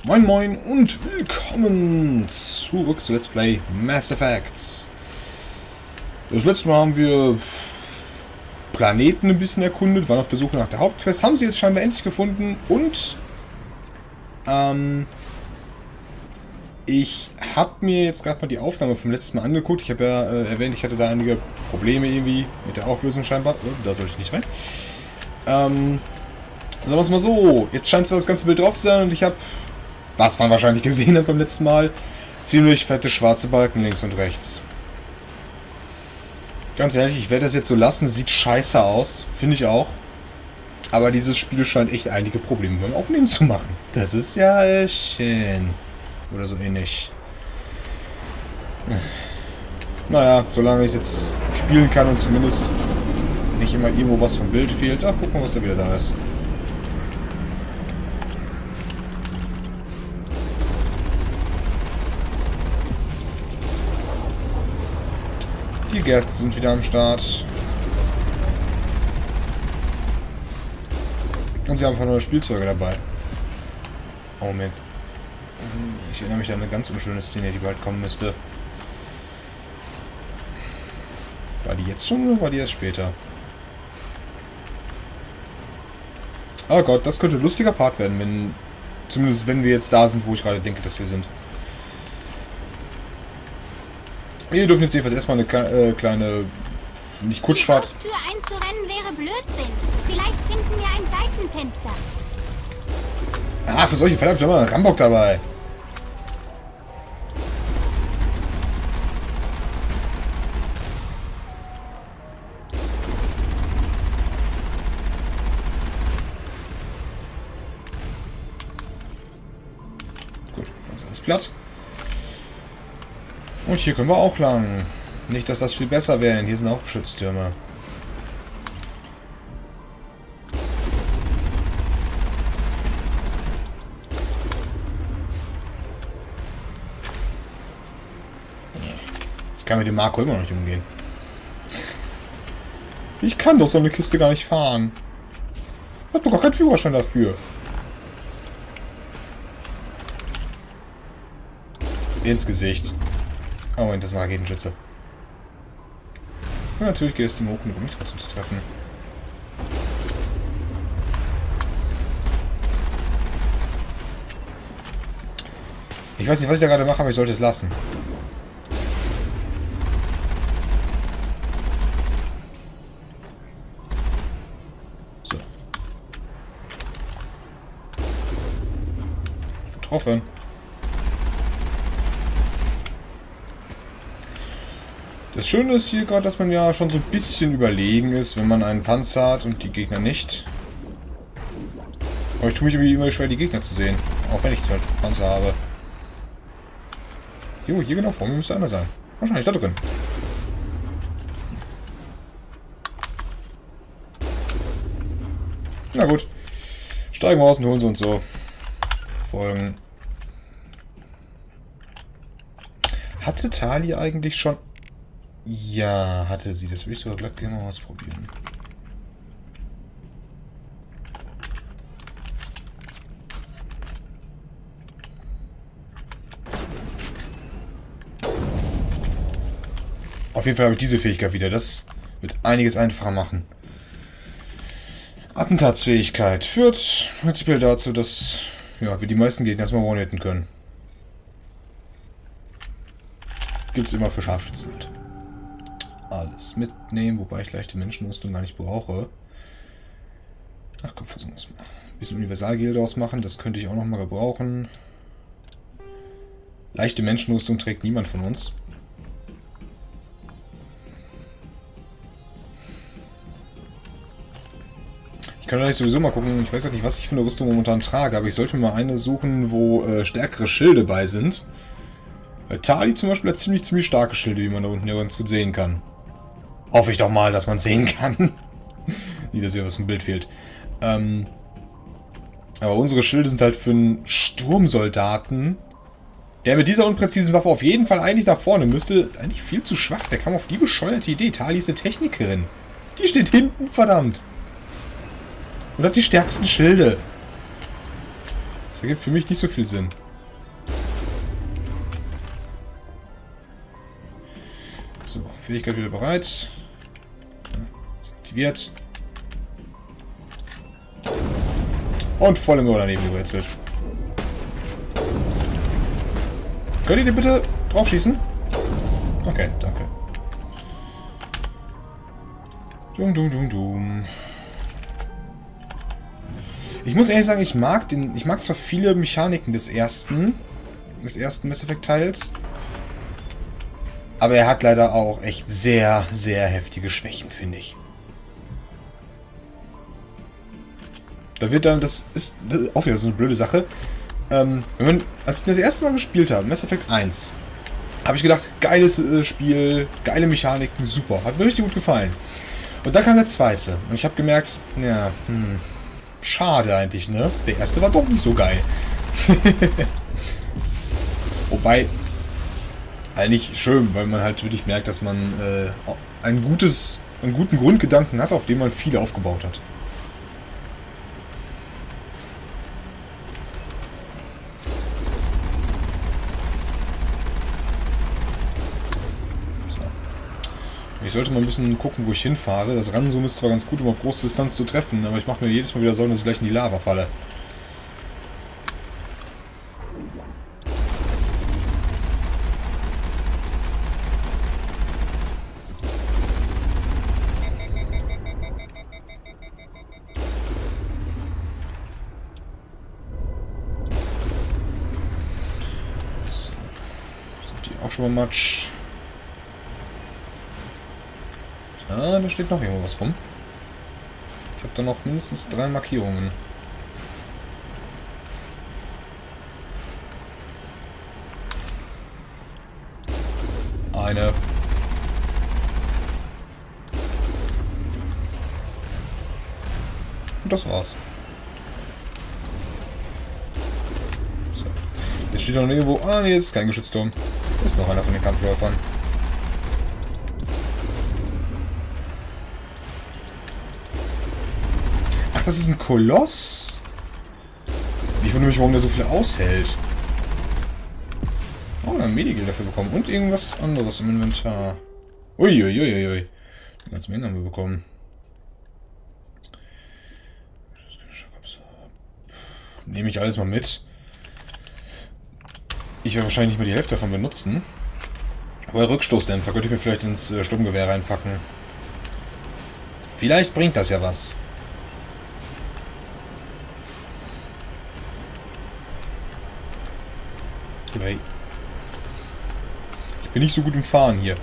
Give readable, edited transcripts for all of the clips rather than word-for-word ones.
Moin Moin und willkommen zurück zu Let's Play Mass Effect. Das letzte Mal haben wir Planeten ein bisschen erkundet, waren auf der Suche nach der Hauptquest, haben sie jetzt scheinbar endlich gefunden und ich habe mir jetzt gerade mal die Aufnahme vom letzten Mal angeguckt. Ich habe ja erwähnt, ich hatte da einige Probleme irgendwie mit der Auflösung scheinbar. Oh, da sollte ich nicht rein. Sagen wir es mal so, jetzt scheint zwar das ganze Bild drauf zu sein und ich habe, was man wahrscheinlich gesehen hat beim letzten Mal, ziemlich fette schwarze Balken links und rechts. Ganz ehrlich, ich werde das jetzt so lassen, sieht scheiße aus, finde ich auch. Aber dieses Spiel scheint echt einige Probleme beim Aufnehmen zu machen. Das ist ja schön. Oder so ähnlich. Naja, solange ich es jetzt spielen kann und zumindest nicht immer irgendwo was vom Bild fehlt. Ach, guck mal, was da wieder da ist. Die Gäste sind wieder am Start. Und sie haben einfach neue Spielzeuge dabei. Oh, Moment. Ich erinnere mich an eine ganz unschöne Szene, die bald kommen müsste. War die jetzt schon oder war die erst später? Oh Gott, das könnte ein lustiger Part werden, wenn... Zumindest wenn wir jetzt da sind, wo ich gerade denke, dass wir sind. Wir dürfen jetzt jedenfalls erstmal eine kleine... Nicht Kutschfahrt. Die Tür einzurennen wäre Blödsinn. Vielleicht finden wir ein Seitenfenster. Ah, für solche Fälle habe ich immer einen Rambock dabei. Gut, das ist alles platt. Und hier können wir auch lang. Nicht, dass das viel besser wäre, denn hier sind auch Geschütztürme. Ich kann mit dem Marco immer noch nicht umgehen. Ich kann doch so eine Kiste gar nicht fahren. Ich hab doch gar keinen Führerschein dafür. Ins Gesicht. Oh Moment, das ist ein Raketenschütze. Und natürlich geht es dem hoch, um mich trotzdem zu treffen. Ich weiß nicht, was ich da gerade mache, aber ich sollte es lassen. So. Getroffen. Das Schöne ist hier gerade, dass man ja schon so ein bisschen überlegen ist, wenn man einen Panzer hat und die Gegner nicht. Aber ich tue mich irgendwie immer schwer, die Gegner zu sehen. Auch wenn ich halt Panzer habe. Jo, hier genau vor mir müsste einer sein. Wahrscheinlich da drin. Na gut. Steigen wir aus und holen sie uns so. Folgen. Hatte Tali eigentlich schon... Ja, hatte sie. Das will ich sogar glatt gerne mal ausprobieren. Auf jeden Fall habe ich diese Fähigkeit wieder. Das wird einiges einfacher machen. Attentatsfähigkeit führt prinzipiell dazu, dass ja, wir die meisten Gegner erstmal one-hitten können. Gibt es immer für Scharfschützen halt. Alles mitnehmen, wobei ich leichte Menschenrüstung gar nicht brauche. Ach komm, versuchen wir es mal. Ein bisschen Universalgel draus machen, das könnte ich auch noch mal gebrauchen. Leichte Menschenrüstung trägt niemand von uns. Ich kann vielleicht sowieso mal gucken, ich weiß ja nicht, was ich für eine Rüstung momentan trage, aber ich sollte mir mal eine suchen, wo stärkere Schilde bei sind. Tali zum Beispiel hat ziemlich starke Schilde, wie man da unten ja ganz gut sehen kann. Hoffe ich doch mal, dass man sehen kann. Nicht, dass hier was vom Bild fehlt. Aber unsere Schilde sind halt für einen Sturmsoldaten, der mit dieser unpräzisen Waffe auf jeden Fall eigentlich nach vorne müsste. Eigentlich viel zu schwach. Wer kam auf die bescheuerte Idee? Tali ist eine Technikerin. Die steht hinten, verdammt. Und hat die stärksten Schilde. Das ergibt für mich nicht so viel Sinn. So, Fähigkeit wieder bereit. Ist aktiviert. Und voll im Ohr daneben gewechselt. Könnt ihr den bitte drauf schießen? Okay, danke. Dum, dum, dum, dum. Ich muss ehrlich sagen, ich mag zwar viele Mechaniken des ersten Mass Effect Teils, aber er hat leider auch echt sehr, sehr heftige Schwächen, finde ich. Da wird dann, das ist auch wieder so eine blöde Sache. Als ich das erste Mal gespielt habe, Mass Effect 1, habe ich gedacht, geiles Spiel, geile Mechaniken, super, hat mir richtig gut gefallen. Und dann kam der zweite und ich habe gemerkt, ja, schade eigentlich, ne? Der erste war doch nicht so geil. Wobei, eigentlich schön, weil man halt wirklich merkt, dass man einen guten Grundgedanken hat, auf dem man viel aufgebaut hat. So. Ich sollte mal ein bisschen gucken, wo ich hinfahre. Das Ranzoomen ist zwar ganz gut, um auf große Distanz zu treffen, aber ich mache mir jedes Mal wieder Sorgen, dass ich gleich in die Lava falle. Schon mal Matsch. Ah, da steht noch irgendwo was rum. Ich habe da noch mindestens 3 Markierungen. Eine. Und das war's. So. Jetzt steht noch irgendwo... Ah, nee, jetzt ist kein Geschützturm. Ist noch einer von den Kampfläufern. Ach, das ist ein Koloss? Ich wundere mich, warum der so viel aushält. Oh, ein Medigel dafür bekommen. Und irgendwas anderes im Inventar. Uiuiuiui. Eine ganze Menge haben wir bekommen. Nehme ich alles mal mit. Ich werde wahrscheinlich nicht mehr die Hälfte davon benutzen. Aber Rückstoßdämpfer könnte ich mir vielleicht ins Sturmgewehr reinpacken. Vielleicht bringt das ja was. Okay. Ich bin nicht so gut im Fahren hier.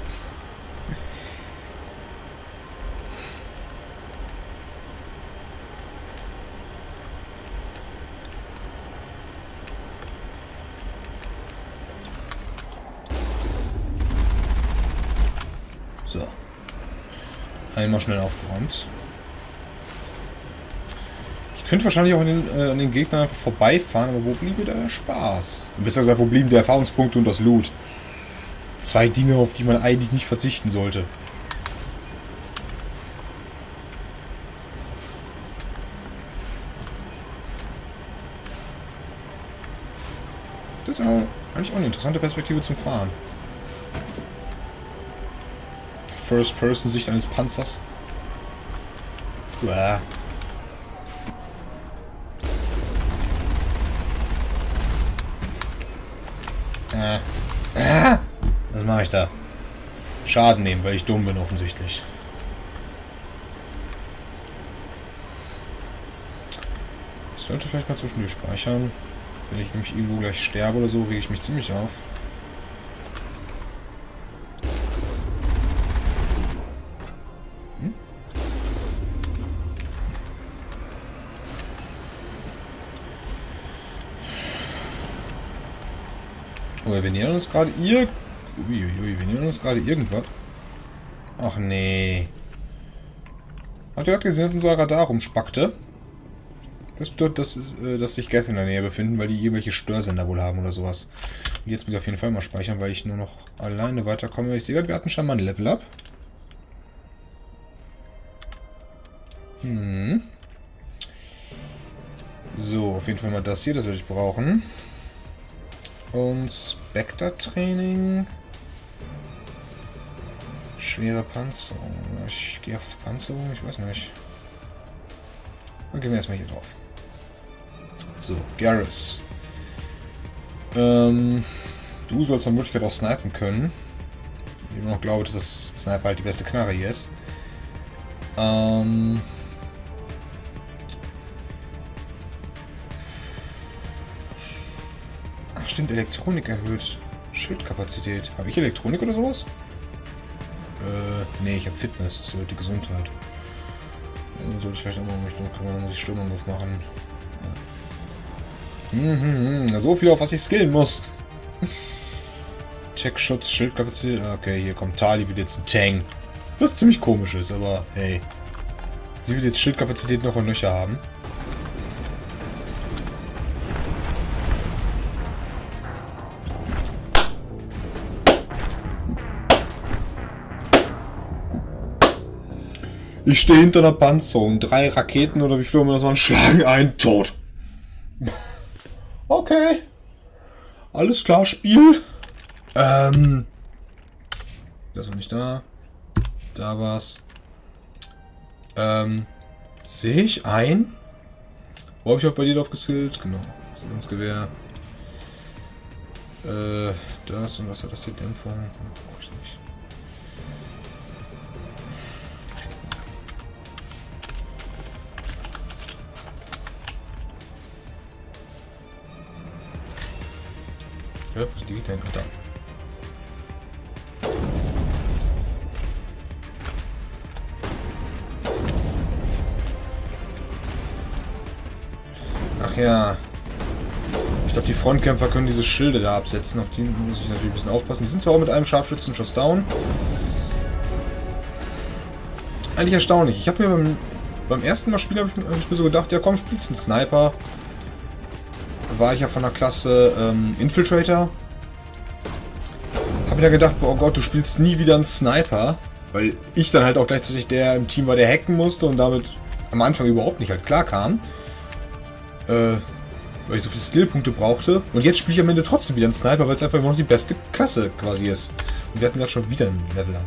So. Einmal schnell aufgeräumt. Ich könnte wahrscheinlich auch an den Gegnern einfach vorbeifahren, aber wo bliebe der Spaß? Besser gesagt, wo blieben die Erfahrungspunkte und das Loot? 2 Dinge, auf die man eigentlich nicht verzichten sollte. Das ist eigentlich auch eine interessante Perspektive zum Fahren. First-Person-Sicht eines Panzers. Uah. Was mache ich da? Schaden nehmen, weil ich dumm bin offensichtlich. Ich sollte vielleicht mal zwischendurch speichern. Wenn ich nämlich irgendwo gleich sterbe oder so, rege ich mich ziemlich auf. Oh, wir nähern uns gerade wir nähern uns gerade irgendwas. Ach nee. Habt ihr gerade gesehen, dass unser Radar rumspackte? Das bedeutet, dass sich Geth in der Nähe befinden, weil die irgendwelche Störsender wohl haben oder sowas. Und jetzt muss ich auf jeden Fall mal speichern, weil ich nur noch alleine weiterkomme. Ich sehe gerade, wir hatten schon mal ein Level-Up. So, auf jeden Fall mal das hier, das werde ich brauchen. Und Spectre-Training. Schwere Panzerung. Ich gehe auf Panzerung, ich weiß nicht. Dann gehen wir erstmal hier drauf. So, Garrus. Du sollst nach Möglichkeit auch snipen können. Ich immer noch glaube, dass das Sniper halt die beste Knarre hier ist. Ach stimmt, Elektronik erhöht Schildkapazität. Habe ich Elektronik oder sowas? Nee, ich habe Fitness. Das erhöht die Gesundheit. Sollte ich vielleicht auch mal mich drum kümmern, dann muss ich Sturmangriff machen. Ja. So viel, auf was ich skillen muss. Tech-Schutz, Schildkapazität. Okay, hier kommt Tali, wird jetzt ein Tang. Was ziemlich komisch ist, aber hey. Sie wird jetzt Schildkapazität noch und nöcher haben. Ich stehe hinter der Panzerung. 3 Raketen oder wie viel immer das waren, schlagen einen tot. Okay. Alles klar, Spiel. Das war nicht da. Da war's. Sehe ich ein? Wo habe ich auch bei dir drauf geskillt? Genau. Explosionsgewehr. Das und was hat das hier? Dämpfung? Brauche ich nicht. Ja, was ist die denn da? Ach ja. Ich glaube, die Frontkämpfer können diese Schilde da absetzen. Auf die muss ich natürlich ein bisschen aufpassen. Die sind zwar auch mit einem Scharfschützen-Schuss down. Eigentlich erstaunlich. Ich habe mir beim ersten Mal spielen, hab ich mir so gedacht, ja komm, spielst einen Sniper. War ich ja von der Klasse Infiltrator. Hab mir da gedacht, oh Gott, du spielst nie wieder einen Sniper. Weil ich dann halt auch gleichzeitig der im Team war, der hacken musste und damit am Anfang überhaupt nicht halt klar kam. Weil ich so viele Skillpunkte brauchte. Und jetzt spiele ich am Ende trotzdem wieder einen Sniper, weil es einfach immer noch die beste Klasse quasi ist. Und wir hatten gerade schon wieder ein Level-Up.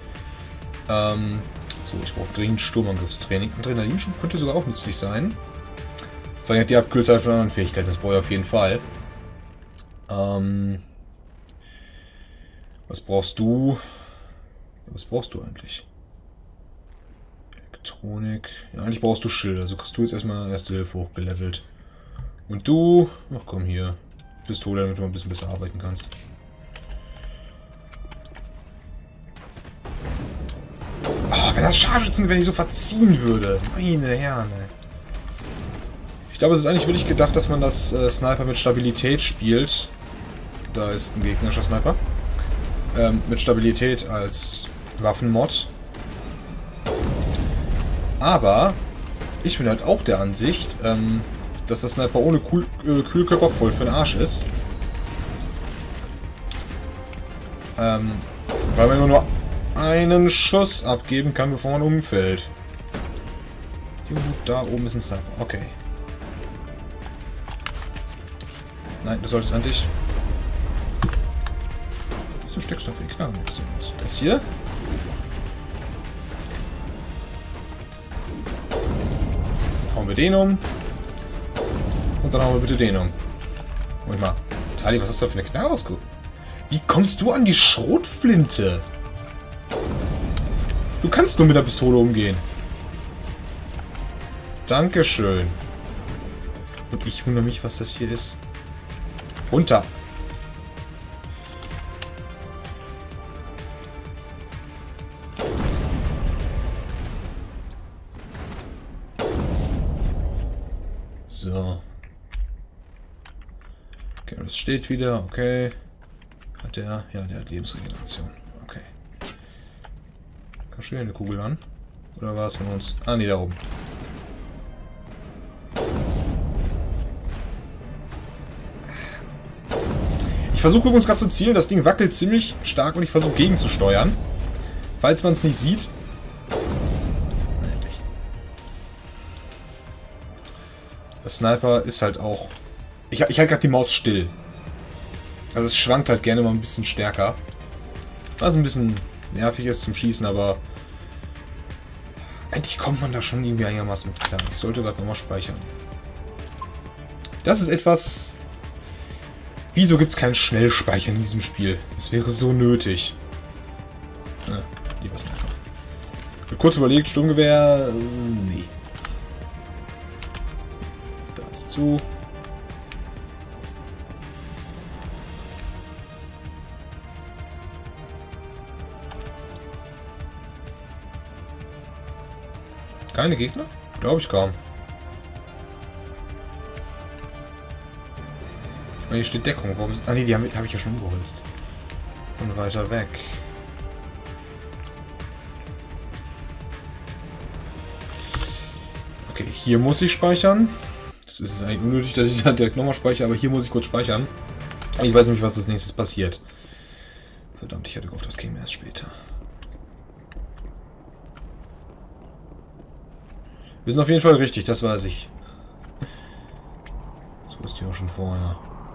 So, ich brauche dringend Sturmangriffstraining. Adrenalinschub könnte sogar auch nützlich sein. Vor allem hat die Abkühlzeit von anderen Fähigkeiten. Das brauche ich auf jeden Fall. Was brauchst du? Was brauchst du eigentlich? Elektronik. Ja, eigentlich brauchst du Schilder. Also kriegst du jetzt erstmal Erste Hilfe hochgelevelt. Und du? Ach komm hier. Pistole, damit du mal ein bisschen besser arbeiten kannst. Ah, wenn das Scharfschützengewehr nicht so verziehen würde. Meine Herren, ey. Ich glaube, es ist eigentlich wirklich gedacht, dass man das Sniper mit Stabilität spielt. Da ist ein gegnerischer Sniper. Mit Stabilität als Waffenmod. Aber ich bin halt auch der Ansicht, dass der Sniper ohne Kühlkörper voll für den Arsch ist. Weil man immer nur einen Schuss abgeben kann, bevor man umfällt. Da oben ist ein Sniper. Okay. Nein, du solltest endlich... Wieso steckst du auf den Knarren jetzt? Und das hier? Hauen wir den um. Und dann hauen wir bitte den um. Moment mal. Tali, was hast du da für eine Knarre ausgeguckt? Wie kommst du an die Schrotflinte? Du kannst nur mit der Pistole umgehen. Dankeschön. Und ich wundere mich, was das hier ist. Runter. So. Okay, das steht wieder. Okay. Hat der? Ja, der hat Lebensregeneration. Okay. Kam schon wieder eine Kugel an? Oder war es von uns? Ah, nee, da oben. Ich versuche übrigens gerade zu zielen. Das Ding wackelt ziemlich stark und ich versuche gegenzusteuern. Falls man es nicht sieht. Na, endlich. Der Sniper ist halt auch... Ich halte gerade die Maus still. Also es schwankt halt gerne mal ein bisschen stärker. Was ein bisschen nervig ist zum Schießen, aber... Eigentlich kommt man da schon irgendwie einigermaßen mit klar. Ich sollte gerade nochmal speichern. Das ist etwas... Wieso gibt es keinen Schnellspeicher in diesem Spiel? Das wäre so nötig. Lieber Sniper. Ich habe kurz überlegt, Sturmgewehr... Nee. Da ist zu. Keine Gegner? Glaube ich kaum. Hier steht Deckung. Warum ist... Ah ne, die habe ich ja schon umgeholzt. Und weiter weg. Okay, hier muss ich speichern. Das ist eigentlich unnötig, dass ich da direkt nochmal speichere, aber hier muss ich kurz speichern. Ich weiß nämlich, was als nächstes passiert. Verdammt, ich hatte gehofft, das käme erst später. Wir sind auf jeden Fall richtig, das weiß ich. Das wusste ich auch schon vorher.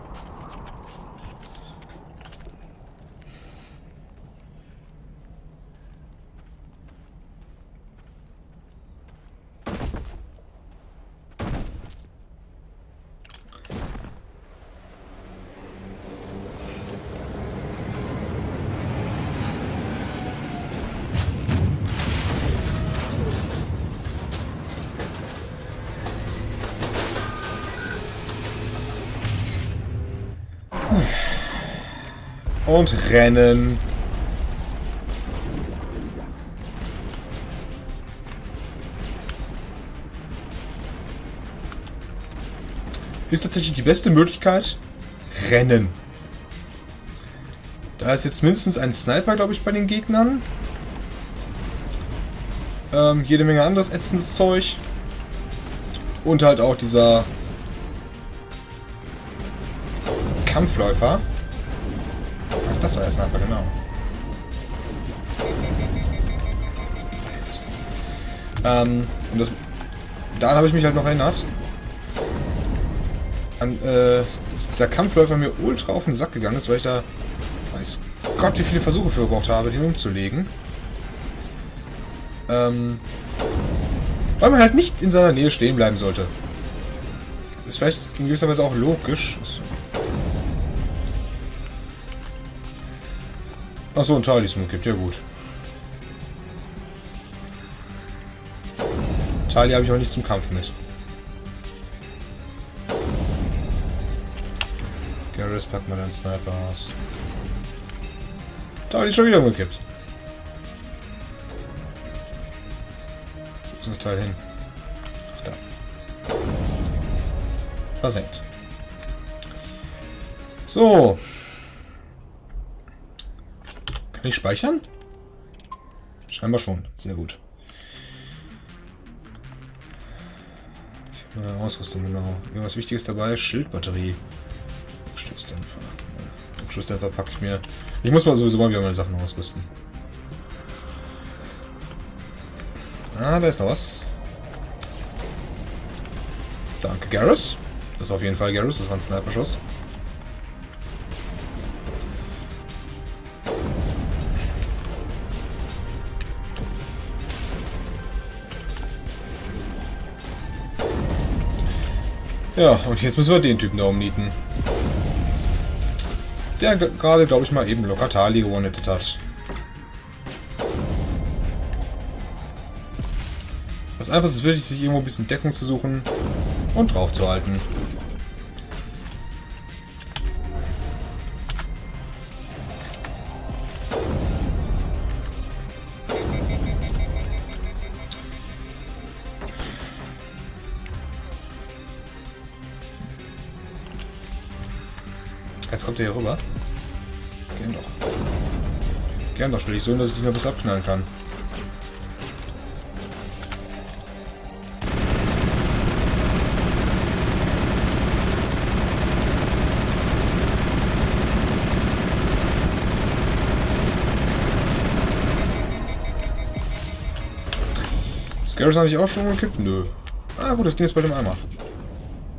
Und rennen. Ist tatsächlich die beste Möglichkeit. Rennen. Da ist jetzt mindestens ein Sniper, glaube ich, bei den Gegnern. Jede Menge anderes ätzendes Zeug. Und halt auch dieser Kampfläufer. Das war der Sniper, genau. Jetzt. Und das... Daran habe ich mich halt noch erinnert. An, dass dieser Kampfläufer mir ultra auf den Sack gegangen ist, weil ich da... Weiß Gott, wie viele Versuche für gebraucht habe, den umzulegen. Weil man halt nicht in seiner Nähe stehen bleiben sollte. Das ist vielleicht in gewisser Weise auch logisch. Achso, ein Teil, die es nur gibt. Ja, gut. Teil habe ich auch nicht zum Kampf mit. Garrus, pack mal deinen Sniper aus. Teil ist schon wieder umgekippt. Wo ist das Teil hin? Da. Versenkt. So. Kann ich speichern? Scheinbar schon. Sehr gut. Ausrüstung, genau. Irgendwas Wichtiges dabei. Schildbatterie. Rückstoßdämpfer. Rückstoßdämpfer packe ich mir. Ich muss mal sowieso mal wieder meine Sachen ausrüsten. Ah, da ist noch was. Danke, Garrus. Das war auf jeden Fall Garrus. Das war ein Sniper-Schuss. Ja, und jetzt müssen wir den Typen da umnieten. Der gerade, glaube ich, mal eben locker Tali gewonnettet hat. Das Einfachste ist wirklich, sich irgendwo ein bisschen Deckung zu suchen und drauf zu halten. Jetzt kommt er hier rüber. Gern doch. Gern doch, stelle ich so, dass ich ihn noch bis abknallen kann. Scares habe ich auch schon gekippt? Nö. Ah gut, das Ding ist bei dem Eimer.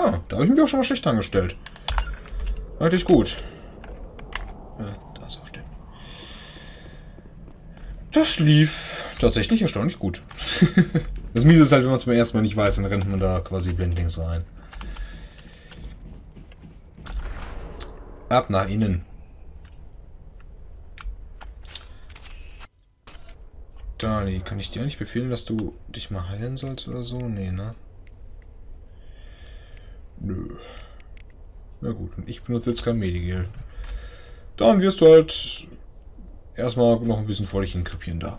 Ah, da habe ich mich auch schon mal schlecht angestellt. Eigentlich gut. Da ist aufstehen. Das lief tatsächlich erstaunlich gut. Das Miese ist halt, wenn man es beim ersten Mal nicht weiß, dann rennt man da quasi blindlings rein. Ab nach innen. Dani, kann ich dir eigentlich befehlen, dass du dich mal heilen sollst oder so? Nee, ne? Nö. Na gut, und ich benutze jetzt kein Medigel. Dann wirst du halt erstmal noch ein bisschen vor dich hinkrepieren da.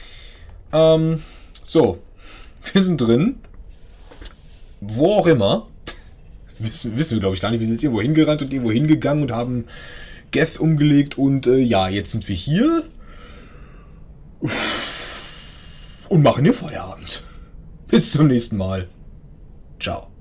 So. Wir sind drin. Wo auch immer. Wissen wir, glaube ich, gar nicht. Wir sind jetzt irgendwo hingerannt und irgendwo hingegangen und haben Geth umgelegt. Und ja, jetzt sind wir hier. Und machen hier Feierabend. Bis zum nächsten Mal. Ciao.